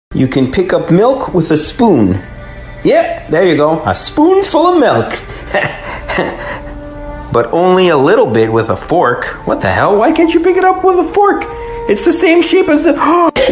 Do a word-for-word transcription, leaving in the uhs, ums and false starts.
You can pick up milk with a spoon. Yeah, there you go. A spoonful of milk. But only a little bit with a fork. What the hell? Why can't you pick it up with a fork? It's the same shape as a...